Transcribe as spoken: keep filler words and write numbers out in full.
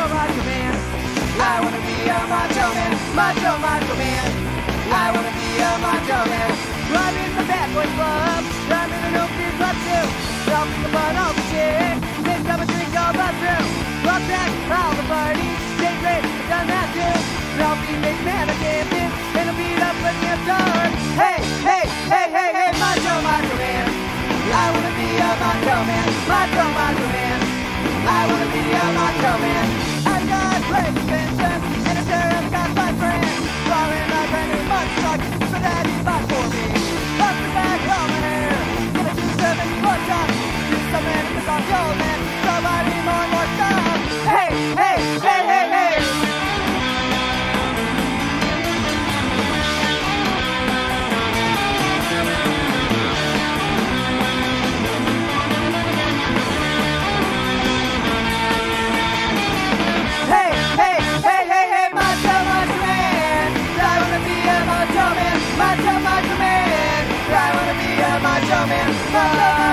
macho man. I wanna be a macho man, macho, macho man. I wanna be a macho man. I'm in the bad boy club, I'm in an open club too. Dropping the butt off the chick, then come and drink all the through. Rock back, all the parties, stay great, I've done that too. I'll be big man, I can't fit, and I'll beat up when you're dark. Hey, hey, hey, hey, hey, macho, macho man. I wanna be a macho man, macho, macho man. I wanna be a macho man. I've got great invention, and I'm sure I've got my friends. Drawing my brand new mud truck, so that he's fine for me. Up the back of my hair, gonna do seven more shots. Do something because I'm your man, somebody more, more stuff. Hey, hey, hey, hey, hey. Macho man, macho man, I wanna be a macho man.